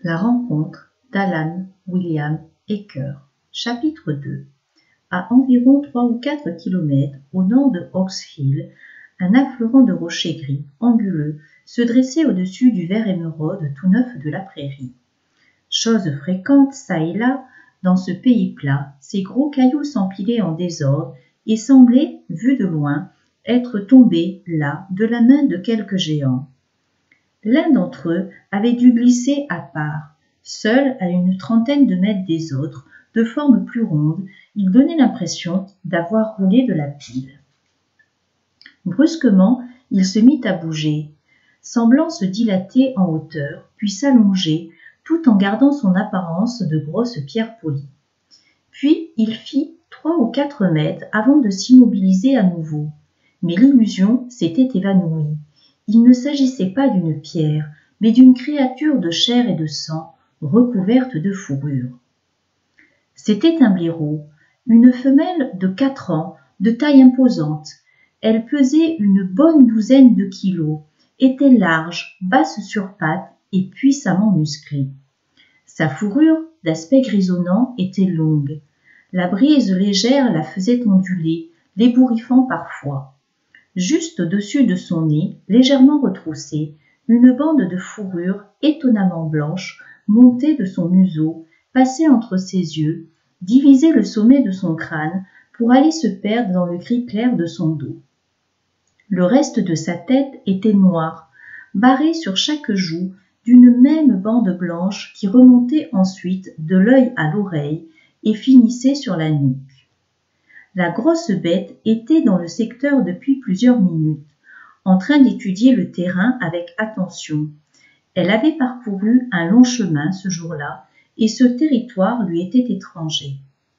La rencontre d'Alan William Ecker. Chapitre 2. À environ 3 ou 4 kilomètres au nord de Oaks Hill, un affleurant de rochers gris, anguleux, se dressait au-dessus du vert émeraude tout neuf de la prairie. Chose fréquente çà et là, dans ce pays plat, ces gros cailloux s'empilaient en désordre et semblaient, vus de loin, être tombés là de la main de quelque géant. L'un d'entre eux avait dû glisser à part, seul à une trentaine de mètres des autres, de forme plus ronde, il donnait l'impression d'avoir roulé de la pile. Brusquement, il se mit à bouger, semblant se dilater en hauteur, puis s'allonger, tout en gardant son apparence de grosse pierre polie. Puis il fit 3 ou 4 mètres avant de s'immobiliser à nouveau. Mais l'illusion s'était évanouie. Il ne s'agissait pas d'une pierre, mais d'une créature de chair et de sang, recouverte de fourrure. C'était un blaireau, une femelle de 4 ans, de taille imposante. Elle pesait une bonne douzaine de kilos, était large, basse sur pattes et puissamment musclée. Sa fourrure, d'aspect grisonnant, était longue. La brise légère la faisait onduler, l'ébouriffant parfois. Juste au-dessus de son nez, légèrement retroussé, une bande de fourrure étonnamment blanche montait de son museau, passait entre ses yeux, divisait le sommet de son crâne pour aller se perdre dans le gris clair de son dos. Le reste de sa tête était noir, barré sur chaque joue d'une même bande blanche qui remontait ensuite de l'œil à l'oreille et finissait sur la nuque. La grosse bête était dans le secteur depuis plusieurs minutes, en train d'étudier le terrain avec attention. Elle avait parcouru un long chemin ce jour-là, et ce territoire lui était étranger.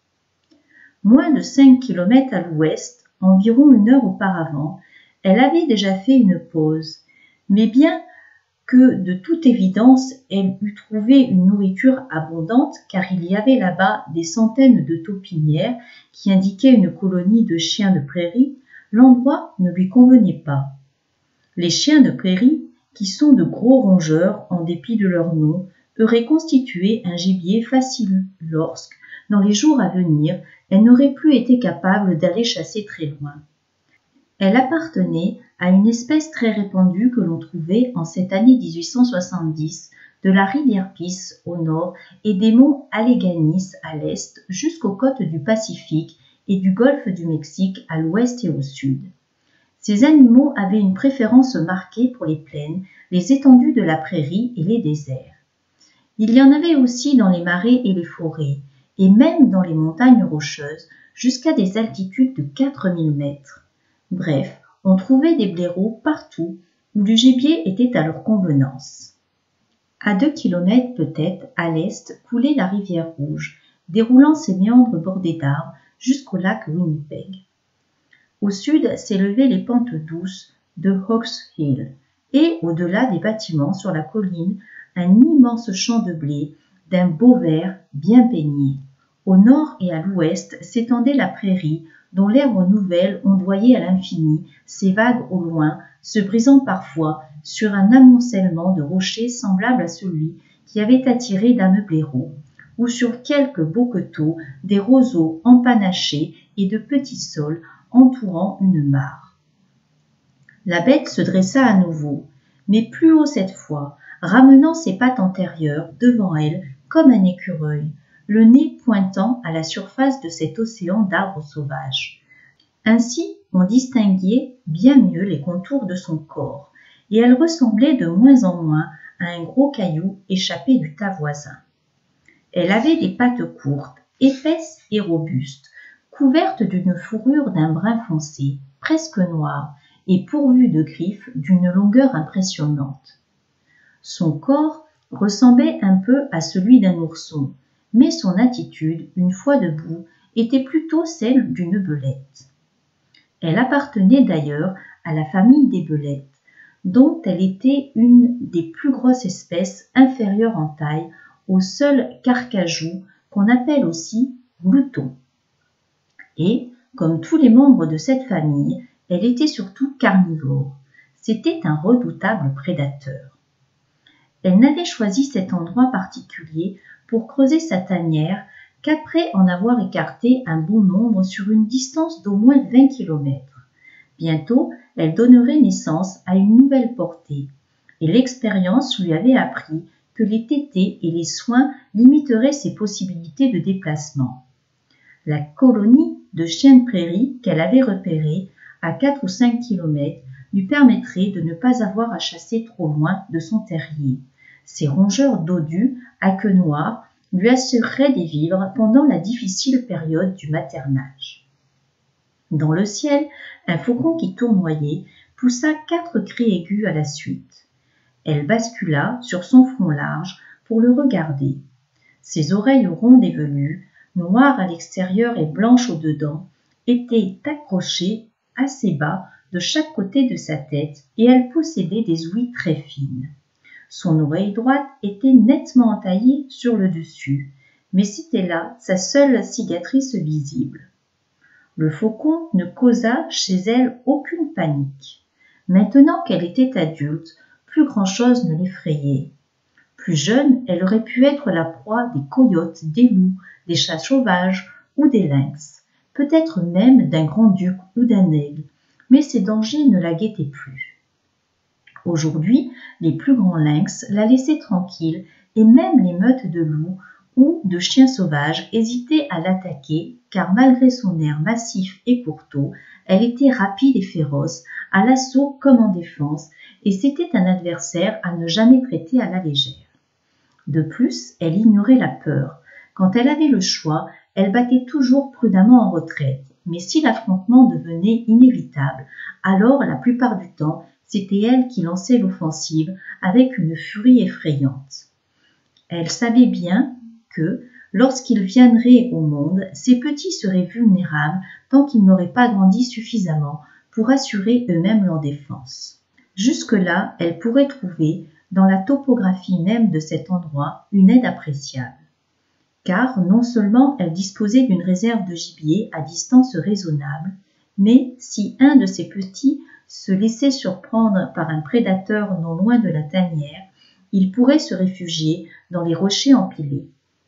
Moins de 5 kilomètres à l'ouest, environ 1 heure auparavant, elle avait déjà fait une pause, mais bien que de toute évidence elle eût trouvé une nourriture abondante, car il y avait là-bas des centaines de taupinières qui indiquaient une colonie de chiens de prairie, l'endroit ne lui convenait pas. Les chiens de prairie, qui sont de gros rongeurs en dépit de leur nom, auraient constitué un gibier facile lorsque, dans les jours à venir, elle n'aurait plus été capable d'aller chasser très loin. Elle appartenait à une espèce très répandue que l'on trouvait en cette année 1870 de la rivière Peace au nord et des monts Alleghenies à l'est jusqu'aux côtes du Pacifique et du golfe du Mexique à l'ouest et au sud. Ces animaux avaient une préférence marquée pour les plaines, les étendues de la prairie et les déserts. Il y en avait aussi dans les marais et les forêts, et même dans les montagnes rocheuses, jusqu'à des altitudes de 4000 mètres. Bref, on trouvait des blaireaux partout où du gibier était à leur convenance. À 2 kilomètres peut-être à l'est coulait la rivière Rouge, déroulant ses méandres bordés d'arbres jusqu'au lac Winnipeg. Au sud s'élevaient les pentes douces de Oaks Hill, et au-delà des bâtiments sur la colline, un immense champ de blé d'un beau vert bien baigné. Au nord et à l'ouest s'étendait la prairie, dont l'herbe nouvelle ondoyait à l'infini, ses vagues au loin, se brisant parfois sur un amoncellement de rochers semblable à celui qui avait attiré dame Blaireau, ou sur quelques bouquetons, des roseaux empanachés et de petits saules entourant une mare. La bête se dressa à nouveau, mais plus haut cette fois, ramenant ses pattes antérieures devant elle comme un écureuil, le nez pointant à la surface de cet océan d'arbres sauvages. Ainsi, on distinguait bien mieux les contours de son corps, et elle ressemblait de moins en moins à un gros caillou échappé du tas voisin. Elle avait des pattes courtes, épaisses et robustes, couvertes d'une fourrure d'un brun foncé, presque noire, et pourvue de griffes d'une longueur impressionnante. Son corps ressemblait un peu à celui d'un ourson, mais son attitude, une fois debout, était plutôt celle d'une belette. Elle appartenait d'ailleurs à la famille des belettes, dont elle était une des plus grosses espèces inférieures en taille au seul carcajou qu'on appelle aussi glouton. Et, comme tous les membres de cette famille, elle était surtout carnivore. C'était un redoutable prédateur. Elle n'avait choisi cet endroit particulier pour creuser sa tanière qu'après en avoir écarté un bon nombre sur une distance d'au moins 20 kilomètres. Bientôt, elle donnerait naissance à une nouvelle portée, et l'expérience lui avait appris que les tétés et les soins limiteraient ses possibilités de déplacement. La colonie de chiens de prairie qu'elle avait repérée à 4 ou 5 kilomètres lui permettrait de ne pas avoir à chasser trop loin de son terrier. Ces rongeurs dodus à queue noire lui assureraient des vivres pendant la difficile période du maternage. Dans le ciel, un faucon qui tournoyait poussa 4 cris aigus à la suite. Elle bascula sur son front large pour le regarder. Ses oreilles rondes et velues, noires à l'extérieur et blanches au dedans, étaient accrochées assez bas de chaque côté de sa tête et elle possédait des ouïes très fines. Son oreille droite était nettement entaillée sur le dessus, mais c'était là sa seule cicatrice visible. Le faucon ne causa chez elle aucune panique. Maintenant qu'elle était adulte, plus grand-chose ne l'effrayait. Plus jeune, elle aurait pu être la proie des coyotes, des loups, des chats sauvages ou des lynx, peut-être même d'un grand-duc ou d'un aigle, mais ces dangers ne la guettaient plus. Aujourd'hui, les plus grands lynx la laissaient tranquille et même les meutes de loups ou de chiens sauvages hésitaient à l'attaquer car malgré son air massif et courtois, elle était rapide et féroce, à l'assaut comme en défense, et c'était un adversaire à ne jamais traiter à la légère. De plus, elle ignorait la peur. Quand elle avait le choix, elle battait toujours prudemment en retraite, mais si l'affrontement devenait inévitable, alors la plupart du temps, c'était elle qui lançait l'offensive avec une furie effrayante. Elle savait bien que, lorsqu'ils viendraient au monde, ces petits seraient vulnérables tant qu'ils n'auraient pas grandi suffisamment pour assurer eux-mêmes leur défense. Jusque-là, elle pourrait trouver, dans la topographie même de cet endroit, une aide appréciable. Car non seulement elle disposait d'une réserve de gibier à distance raisonnable, mais si un de ces petits se laissait surprendre par un prédateur non loin de la tanière, il pourrait se réfugier dans les rochers empilés.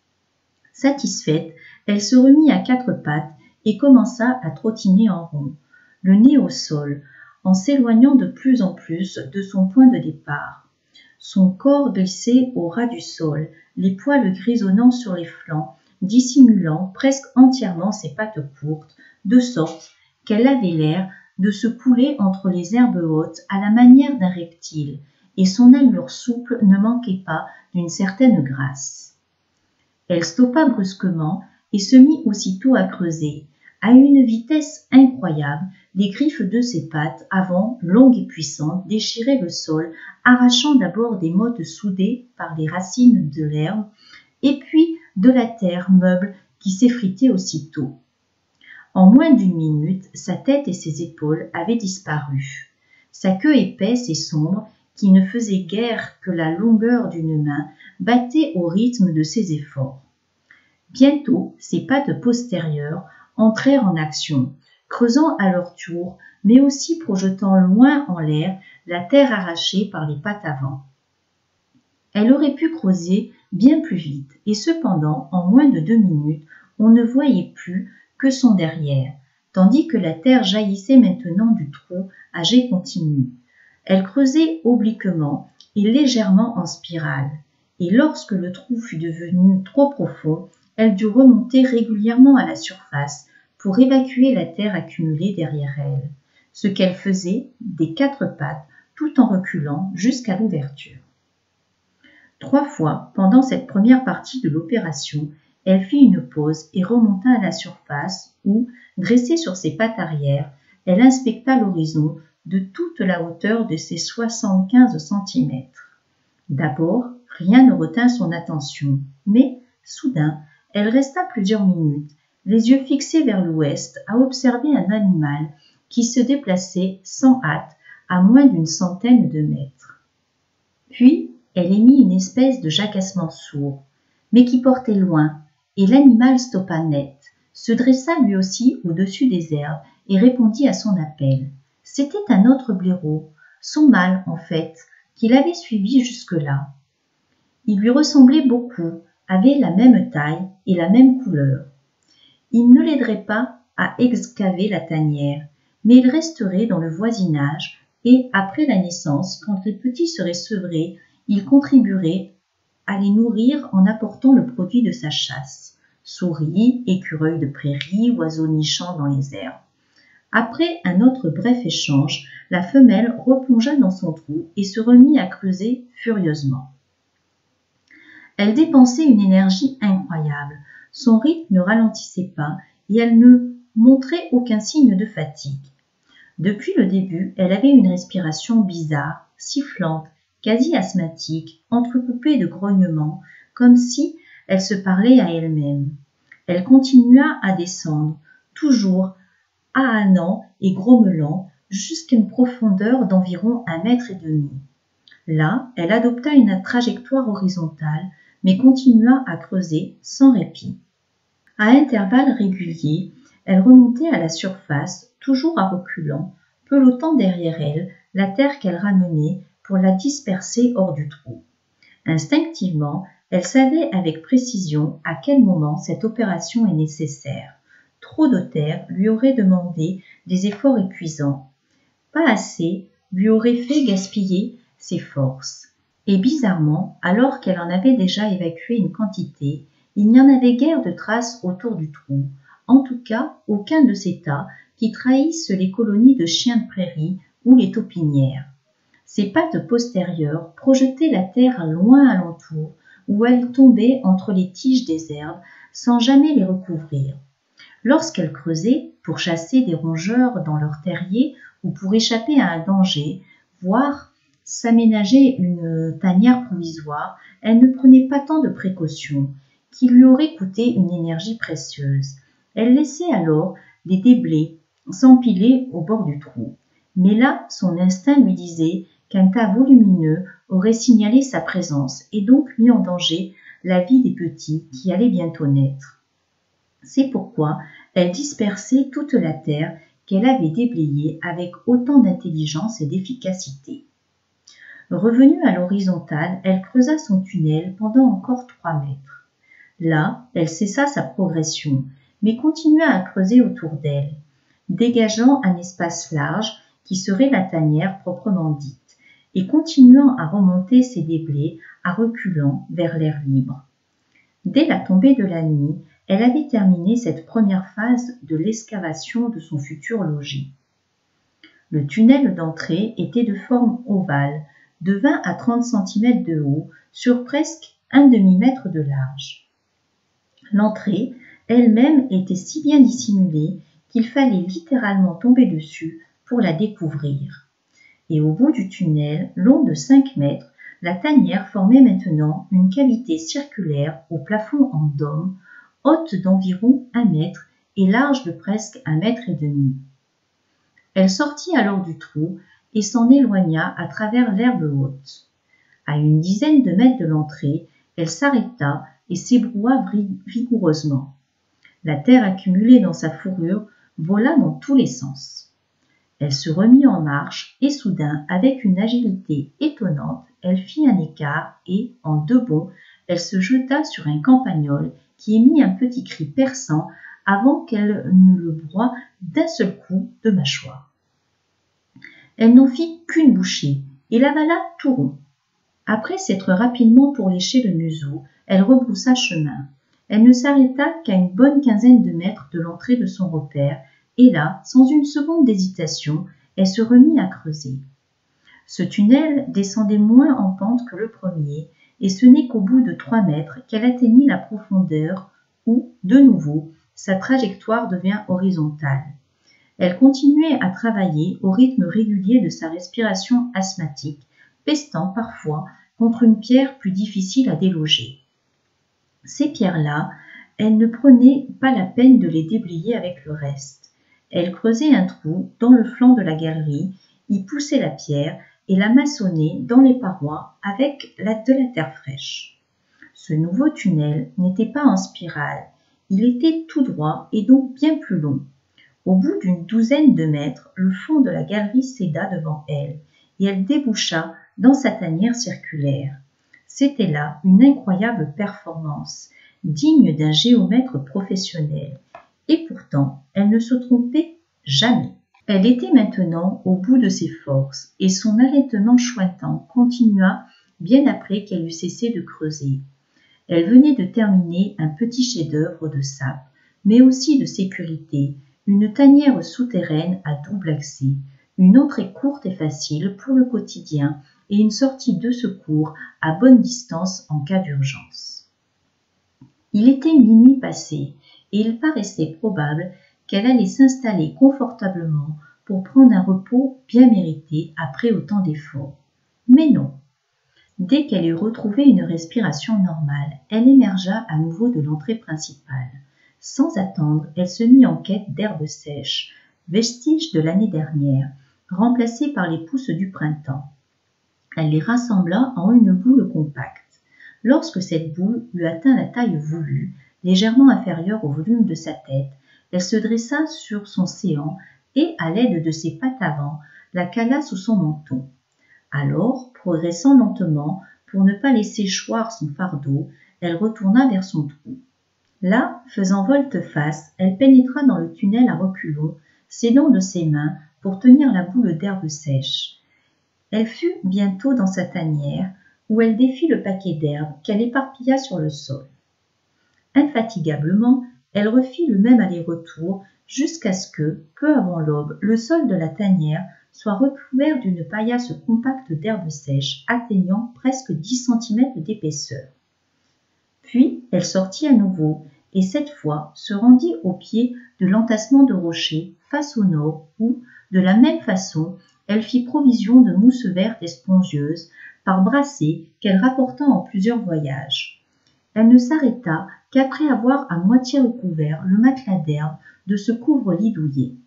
Satisfaite, elle se remit à 4 pattes et commença à trottiner en rond, le nez au sol, en s'éloignant de plus en plus de son point de départ. Son corps glissait au ras du sol, les poils grisonnant sur les flancs, dissimulant presque entièrement ses pattes courtes, de sorte qu'elle avait l'air de se couler entre les herbes hautes à la manière d'un reptile, et son allure souple ne manquait pas d'une certaine grâce. Elle stoppa brusquement et se mit aussitôt à creuser. À une vitesse incroyable, les griffes de ses pattes avant, longues et puissantes, déchiraient le sol, arrachant d'abord des mottes soudées par les racines de l'herbe, et puis de la terre meuble qui s'effritait aussitôt. En moins d'1 minute, sa tête et ses épaules avaient disparu. Sa queue épaisse et sombre, qui ne faisait guère que la longueur d'une main, battait au rythme de ses efforts. Bientôt, ses pattes postérieures entrèrent en action, creusant à leur tour, mais aussi projetant loin en l'air la terre arrachée par les pattes avant. Elle aurait pu creuser bien plus vite, et cependant, en moins de 2 minutes, on ne voyait plus que son derrière, tandis que la terre jaillissait maintenant du trou à jet continu. Elle creusait obliquement et légèrement en spirale, et lorsque le trou fut devenu trop profond, elle dut remonter régulièrement à la surface pour évacuer la terre accumulée derrière elle, ce qu'elle faisait des 4 pattes tout en reculant jusqu'à l'ouverture. 3 fois, pendant cette première partie de l'opération, elle fit une pause et remonta à la surface où, dressée sur ses pattes arrière, elle inspecta l'horizon de toute la hauteur de ses 75 centimètres. D'abord, rien ne retint son attention, mais, soudain, elle resta plusieurs minutes, les yeux fixés vers l'ouest, à observer un animal qui se déplaçait sans hâte à moins d'1 centaine de mètres. Puis, elle émit une espèce de jacassement sourd, mais qui portait loin, et l'animal stoppa net, se dressa lui aussi au-dessus des herbes et répondit à son appel. C'était un autre blaireau, son mâle en fait, qui l'avait suivi jusque-là. Il lui ressemblait beaucoup, avait la même taille et la même couleur. Il ne l'aiderait pas à excaver la tanière, mais il resterait dans le voisinage et, après la naissance, quand les petits seraient sevrés, il contribuerait à les nourrir en apportant le produit de sa chasse, souris, écureuils de prairie, oiseaux nichant dans les herbes. Après un autre bref échange, la femelle replongea dans son trou et se remit à creuser furieusement. Elle dépensait une énergie incroyable, son rythme ne ralentissait pas et elle ne montrait aucun signe de fatigue. Depuis le début, elle avait une respiration bizarre, sifflante, quasi asthmatique, entrecoupée de grognements, comme si elle se parlait à elle-même. Elle continua à descendre, toujours ahanant et grommelant, jusqu'à une profondeur d'environ 1,5 m. Là, elle adopta une trajectoire horizontale, mais continua à creuser sans répit. À intervalles réguliers, elle remontait à la surface, toujours à reculons, pelotant derrière elle la terre qu'elle ramenait pour la disperser hors du trou. Instinctivement, elle savait avec précision à quel moment cette opération est nécessaire. Trop de terre lui aurait demandé des efforts épuisants. Pas assez lui aurait fait gaspiller ses forces. Et bizarrement, alors qu'elle en avait déjà évacué une quantité, il n'y en avait guère de traces autour du trou, en tout cas aucun de ces tas qui trahissent les colonies de chiens de prairie ou les taupinières. Ses pattes postérieures projetaient la terre loin alentour, où elle tombait entre les tiges des herbes sans jamais les recouvrir. Lorsqu'elle creusait pour chasser des rongeurs dans leur terrier ou pour échapper à un danger, voire s'aménager une tanière provisoire, elle ne prenait pas tant de précautions, qui lui auraient coûté une énergie précieuse. Elle laissait alors les déblais s'empiler au bord du trou. Mais là, son instinct lui disait qu'un tas volumineux aurait signalé sa présence et donc mis en danger la vie des petits qui allaient bientôt naître. C'est pourquoi elle dispersait toute la terre qu'elle avait déblayée avec autant d'intelligence et d'efficacité. Revenue à l'horizontale, elle creusa son tunnel pendant encore 3 mètres. Là, elle cessa sa progression, mais continua à creuser autour d'elle, dégageant un espace large qui serait la tanière proprement dite, et continuant à remonter ses déblais à reculons vers l'air libre. Dès la tombée de la nuit, elle avait terminé cette première phase de l'excavation de son futur logis. Le tunnel d'entrée était de forme ovale, de 20 à 30 cm de haut, sur presque un demi-mètre de large. L'entrée elle-même était si bien dissimulée qu'il fallait littéralement tomber dessus pour la découvrir. Et au bout du tunnel, long de 5 mètres, la tanière formait maintenant une cavité circulaire au plafond en dôme, haute d'environ 1 mètre et large de presque 1,5 m. Elle sortit alors du trou et s'en éloigna à travers l'herbe haute. À une dizaine de mètres de l'entrée, elle s'arrêta et s'ébroua vigoureusement. La terre accumulée dans sa fourrure vola dans tous les sens. Elle se remit en marche et soudain, avec une agilité étonnante, elle fit un écart et, en 2 bonds, elle se jeta sur un campagnol qui émit un petit cri perçant avant qu'elle ne le broie d'un seul coup de mâchoire. Elle n'en fit qu'une bouchée et l'avala tout rond. Après s'être rapidement pourléché le museau, elle rebroussa chemin. Elle ne s'arrêta qu'à une bonne quinzaine de mètres de l'entrée de son repère, et là, sans une seconde d'hésitation, elle se remit à creuser. Ce tunnel descendait moins en pente que le premier, et ce n'est qu'au bout de 3 mètres qu'elle atteignit la profondeur où, de nouveau, sa trajectoire devient horizontale. Elle continuait à travailler au rythme régulier de sa respiration asthmatique, pestant parfois contre une pierre plus difficile à déloger. Ces pierres-là, elle ne prenait pas la peine de les déblayer avec le reste. Elle creusait un trou dans le flanc de la galerie, y poussait la pierre et la maçonnait dans les parois avec de la terre fraîche. Ce nouveau tunnel n'était pas en spirale, il était tout droit et donc bien plus long. Au bout d'une douzaine de mètres, le fond de la galerie céda devant elle et elle déboucha dans sa tanière circulaire. C'était là une incroyable performance, digne d'un géomètre professionnel. Et pourtant, elle ne se trompait jamais. Elle était maintenant au bout de ses forces, et son allaitement chointant continua bien après qu'elle eut cessé de creuser. Elle venait de terminer un petit chef-d'œuvre de sape, mais aussi de sécurité, une tanière souterraine à double accès, une entrée courte et facile pour le quotidien et une sortie de secours à bonne distance en cas d'urgence. Il était minuit passé et il paraissait probable qu'elle allait s'installer confortablement pour prendre un repos bien mérité après autant d'efforts. Mais non. Dès qu'elle eut retrouvé une respiration normale, elle émergea à nouveau de l'entrée principale. Sans attendre, elle se mit en quête d'herbes sèches, vestiges de l'année dernière, remplacées par les pousses du printemps. Elle les rassembla en une boule compacte. Lorsque cette boule eut atteint la taille voulue, légèrement inférieure au volume de sa tête, elle se dressa sur son séant et, à l'aide de ses pattes avant, la cala sous son menton. Alors, progressant lentement, pour ne pas laisser choir son fardeau, elle retourna vers son trou. Là, faisant volte-face, elle pénétra dans le tunnel à reculons, s'aidant de ses mains pour tenir la boule d'herbe sèche. Elle fut bientôt dans sa tanière, où elle défit le paquet d'herbe qu'elle éparpilla sur le sol. Infatigablement, elle refit le même aller-retour jusqu'à ce que, peu avant l'aube, le sol de la tanière soit recouvert d'une paillasse compacte d'herbe sèche atteignant presque 10 cm d'épaisseur. Puis elle sortit à nouveau et cette fois se rendit au pied de l'entassement de rochers face au nord où, de la même façon, elle fit provision de mousse verte et spongieuse par brassées qu'elle rapporta en plusieurs voyages. Elle ne s'arrêta qu'après avoir à moitié recouvert le matelas d'herbe de ce couvre-lit douillet.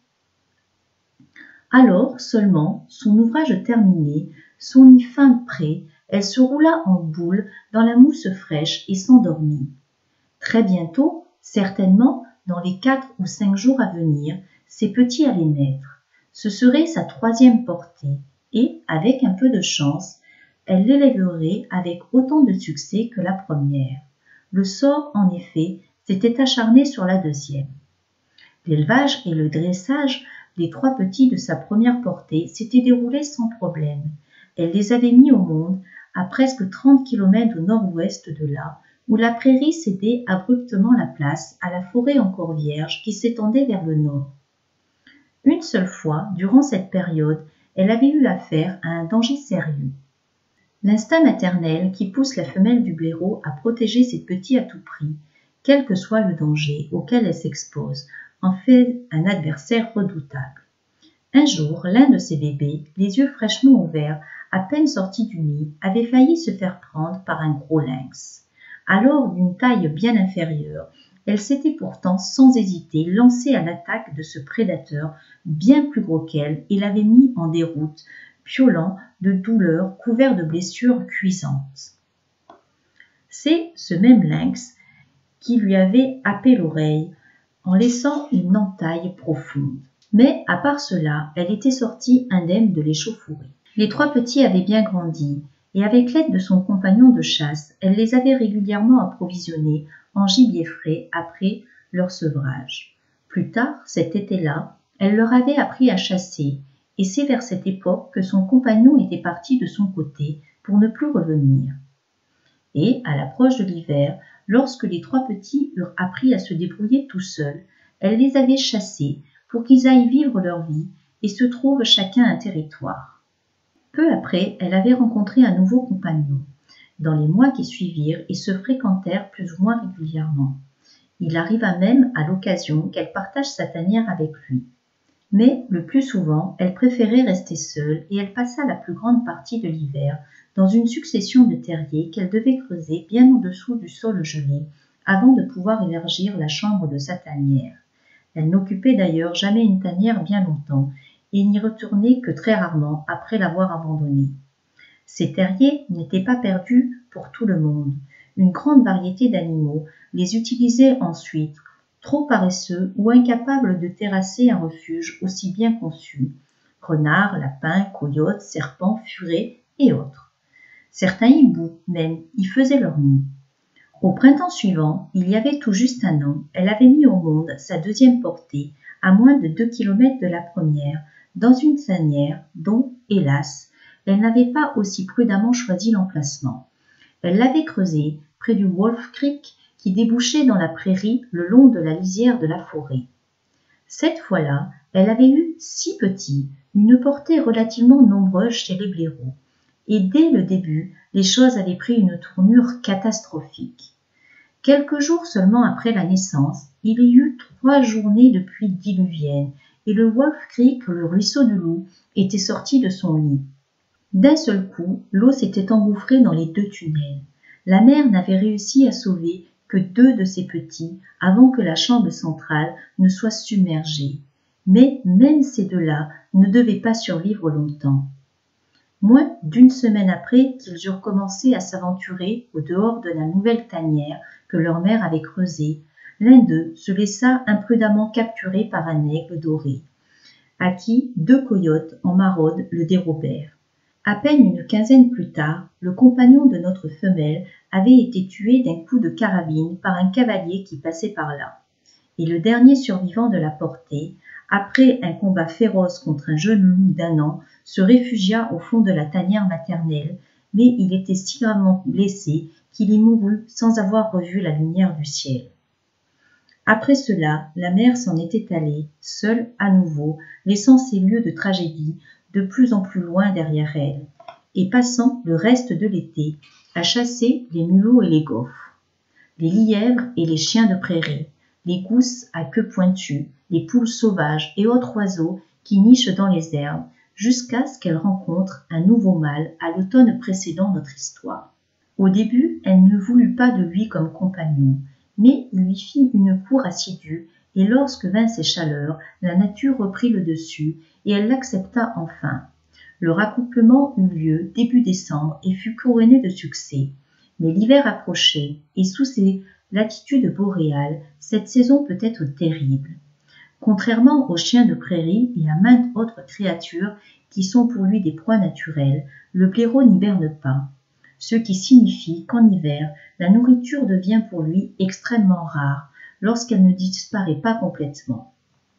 Alors seulement, son ouvrage terminé, son nid fin prêt, elle se roula en boule dans la mousse fraîche et s'endormit. Très bientôt, certainement, dans les 4 ou 5 jours à venir, ses petits allaient naître. Ce serait sa 3e portée, et, avec un peu de chance, elle l'élèverait avec autant de succès que la première. Le sort, en effet, s'était acharné sur la 2e. L'élevage et le dressage des 3 petits de sa première portée s'étaient déroulés sans problème. Elle les avait mis au monde à presque 30 km au nord-ouest de là, où la prairie cédait abruptement la place à la forêt encore vierge qui s'étendait vers le nord. Une seule fois, durant cette période, elle avait eu affaire à un danger sérieux. L'instinct maternel qui pousse la femelle du blaireau à protéger ses petits à tout prix, quel que soit le danger auquel elle s'expose, en fait un adversaire redoutable. Un jour, l'un de ses bébés, les yeux fraîchement ouverts, à peine sorti du nid, avait failli se faire prendre par un gros lynx. Alors, d'une taille bien inférieure, elle s'était pourtant sans hésiter lancée à l'attaque de ce prédateur bien plus gros qu'elle et l'avait mis en déroute, piaulant de douleur, couvert de blessures cuisantes. C'est ce même lynx qui lui avait happé l'oreille en laissant une entaille profonde. Mais à part cela, elle était sortie indemne de l'échauffourée. Les 3 petits avaient bien grandi, et avec l'aide de son compagnon de chasse, elle les avait régulièrement approvisionnés en gibier frais après leur sevrage. Plus tard, cet été-là, elle leur avait appris à chasser, et c'est vers cette époque que son compagnon était parti de son côté pour ne plus revenir. Et, à l'approche de l'hiver, lorsque les 3 petits eurent appris à se débrouiller tout seuls, elle les avait chassés pour qu'ils aillent vivre leur vie et se trouvent chacun un territoire. Peu après, elle avait rencontré un nouveau compagnon. Dans les mois qui suivirent, ils se fréquentèrent plus ou moins régulièrement. Il arriva même à l'occasion qu'elle partage sa tanière avec lui. Mais, le plus souvent, elle préférait rester seule et elle passa la plus grande partie de l'hiver dans une succession de terriers qu'elle devait creuser bien au-dessous du sol gelé avant de pouvoir élargir la chambre de sa tanière. Elle n'occupait d'ailleurs jamais une tanière bien longtemps et n'y retournait que très rarement après l'avoir abandonnée. Ces terriers n'étaient pas perdus pour tout le monde. Une grande variété d'animaux les utilisaient ensuite, trop paresseux ou incapables de terrasser un refuge aussi bien conçu. Renards, lapins, coyotes, serpents, furets et autres. Certains hiboux, même, y faisaient leur nid. Au printemps suivant, il y avait tout juste un an, elle avait mis au monde sa deuxième portée, à moins de 2 kilomètres de la première, dans une tanière dont, hélas, elle n'avait pas aussi prudemment choisi l'emplacement. Elle l'avait creusée près du Wolf Creek qui débouchait dans la prairie le long de la lisière de la forêt. Cette fois-là, elle avait eu 6 petits, une portée relativement nombreuse chez les blaireaux. Et dès le début, les choses avaient pris une tournure catastrophique. Quelques jours seulement après la naissance, il y eut 3 journées de pluie diluvienne, et le Wolf Creek, le ruisseau du loup, était sorti de son lit. D'un seul coup, l'eau s'était engouffrée dans les 2 tunnels. La mère n'avait réussi à sauver que 2 de ses petits avant que la chambre centrale ne soit submergée. Mais même ces 2-là ne devaient pas survivre longtemps. Moins d'1 semaine après qu'ils eurent commencé à s'aventurer au dehors de la nouvelle tanière que leur mère avait creusée, l'un d'eux se laissa imprudemment capturer par un aigle doré, à qui 2 coyotes en maraude le dérobèrent. À peine une quinzaine plus tard, le compagnon de notre femelle avait été tué d'un coup de carabine par un cavalier qui passait par là. Et le dernier survivant de la portée, après un combat féroce contre un jeune loup d'1 an, se réfugia au fond de la tanière maternelle, mais il était si gravement blessé qu'il y mourut sans avoir revu la lumière du ciel. Après cela, la mère s'en était allée, seule à nouveau, laissant ces lieux de tragédie de plus en plus loin derrière elle, et passant le reste de l'été à chasser les mulots et les goffres, les lièvres et les chiens de prairie, les gousses à queue pointue, les poules sauvages et autres oiseaux qui nichent dans les herbes, jusqu'à ce qu'elle rencontre un nouveau mâle à l'automne précédant notre histoire. Au début, elle ne voulut pas de lui comme compagnon, mais il lui fit une cour assidue, et lorsque vinrent ces chaleurs, la nature reprit le dessus, et elle l'accepta enfin. Le raccouplement eut lieu début décembre et fut couronné de succès. Mais l'hiver approchait, et sous ces latitudes boréales, cette saison peut être terrible. Contrairement aux chiens de prairie et à maintes autres créatures qui sont pour lui des proies naturelles, le blaireau n'hiberne pas, ce qui signifie qu'en hiver, la nourriture devient pour lui extrêmement rare lorsqu'elle ne disparaît pas complètement.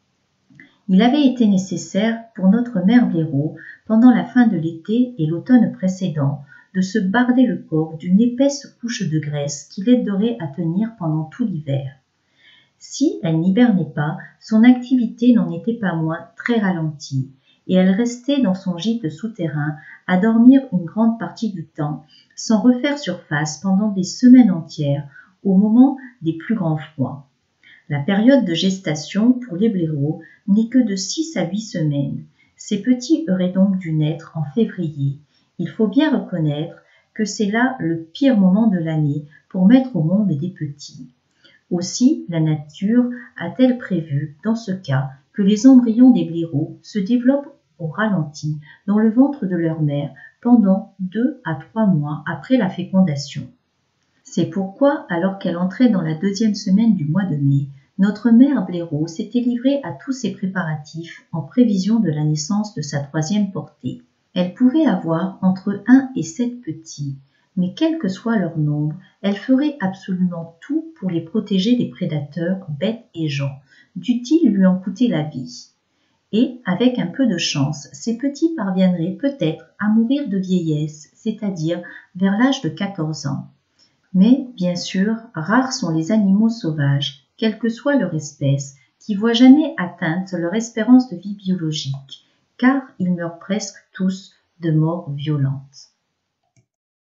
Il avait été nécessaire pour notre mère blaireau, pendant la fin de l'été et l'automne précédent, de se barder le corps d'une épaisse couche de graisse qui l'aiderait à tenir pendant tout l'hiver. Si elle n'hibernait pas, son activité n'en était pas moins très ralentie, et elle restait dans son gîte souterrain à dormir une grande partie du temps, sans refaire surface pendant des semaines entières, au moment des plus grands froids. La période de gestation pour les blaireaux n'est que de 6 à 8 semaines. Ces petits auraient donc dû naître en février. Il faut bien reconnaître que c'est là le pire moment de l'année pour mettre au monde des petits. Aussi, la nature a-t-elle prévu, dans ce cas, que les embryons des blaireaux se développent au ralenti dans le ventre de leur mère pendant 2 à 3 mois après la fécondation. C'est pourquoi, alors qu'elle entrait dans la 2e semaine du mois de mai, notre mère blaireau s'était livrée à tous ses préparatifs en prévision de la naissance de sa 3e portée. Elle pouvait avoir entre 1 et 7 petits, mais quel que soit leur nombre, elle ferait absolument tout pour les protéger des prédateurs, bêtes et gens, dût-il lui en coûter la vie. Et, avec un peu de chance, ces petits parviendraient peut-être à mourir de vieillesse, c'est-à-dire vers l'âge de 14 ans. Mais, bien sûr, rares sont les animaux sauvages, quelle que soit leur espèce, qui voient jamais atteinte leur espérance de vie biologique, car ils meurent presque tous de mort violente.